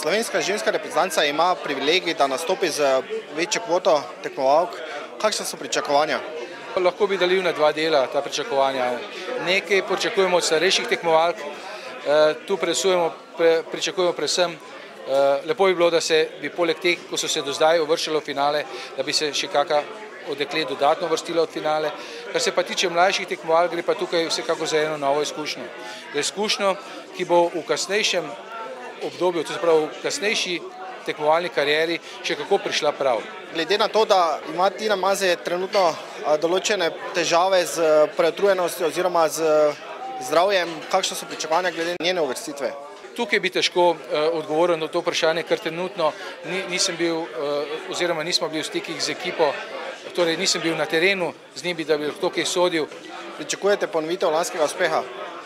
Slovenska ženska reprezentanca ima privilegij, da nastopi z večjo kvoto tekmovalk. Kakšna so pričakovanja? Lahko bi delil na dva dela ta pričakovanja. Nekaj pričakujemo od starejših tekmovalk, tu pričakujemo predvsem, lepo bi bilo, da se bi poleg teh, ko so se do zdaj uvrščalo v finale, da bi se še kakšna od deklet dodatno uvrstila v finale. Kar se pa tiče mlajših tekmovalk, gre pa tukaj vsekakor za eno novo izkušnjo. Za izkušnjo, ki bo v kasnejšem obdobju, to se pravi v kasnejši tekmovalni karieri, še kako prišla prav. Glede na to, da ima Tina Maze trenutno določene težave z preutrujenostjo oziroma z zdravjem, kakšne so pričakovanja glede njene uvrstitve? Tukaj bi težko odgovoril na to vprašanje, ker trenutno nisem bil oziroma nismo bili v stikih z ekipo, torej nisem bil na terenu z njimi, da bi lahko kaj sodil. Pričakujete ponovitev lanskega uspeha?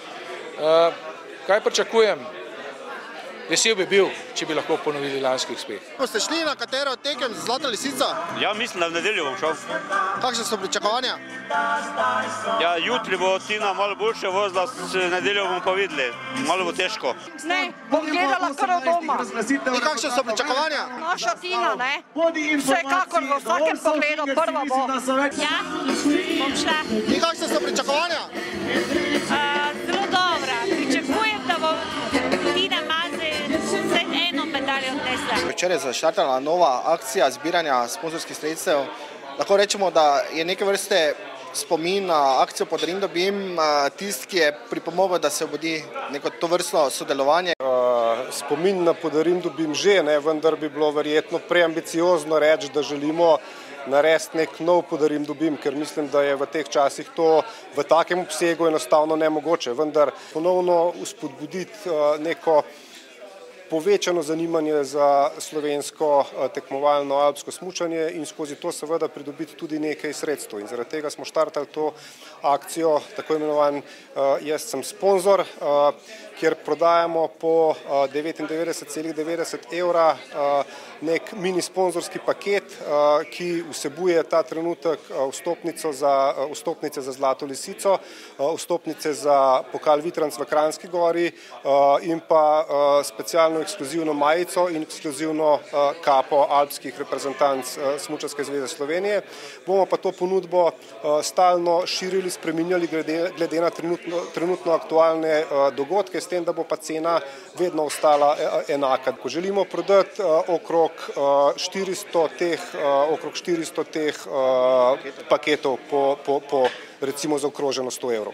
Kaj pričakujem? Vesel bi bil, če bi lahko ponovili lanski uspeh. Boste šli na katero od tekem z Zlato lisico? Ja, mislim, da v nedeljo bom šel. Kakšne so pričakovanja? Ja, jutri bo Tina malo boljše vozila, v nedeljo bomo pa videli. Malo bo težko. Ne, bom gledala kar od doma. In kakšne so pričakovanja? Naša Tina, ne? Vsekakor v vsakem pogledu prva bo. Ja, bom šla. In kakšne so pričakovanja? Zelo dobra. Pričakujem, da bo Tina Maze vsaj eno medaljo odnesla. Včeraj je zaštartala nova akcija zbiranja sponzorskih sredstev. Lahko rečemo, da je neke vrste spomin na akcijo Podarim dobim, tisti, ki je pripomogel, da se obudi neko tovrstno sodelovanje. Spomin na Podarim dobim že, vendar bi bilo verjetno preambiciozno reči, da želimo narediti nek nov Podarim dobim, ker mislim, da je v teh časih to v takem obsegu enostavno nemogoče. Vendar ponovno spodbuditi neko povečano zanimanje za slovensko tekmovalno alpsko smučanje in skozi to seveda pridobiti tudi nekaj sredstev. In zaradi tega smo štartali to akcijo, tako imenovan Jaz sem sponzor, kjer prodajamo po 99,90 evra nek mini sponzorski paket, ki vsebuje ta trenutek vstopnice za Zlato lisico, vstopnice za pokal Vitranc v Kranjski Gori in pa specialno ekskluzivno majico in ekskluzivno kapo alpskih reprezentanc Smučarske zveze Slovenije. Bomo pa to ponudbo stalno širili, spreminjali glede na trenutno aktualne dogodke, s tem, da bo pa cena vedno ostala enaka. Ko želimo prodati okrog 400 teh paketov po recimo zaokroženo 100 evrov.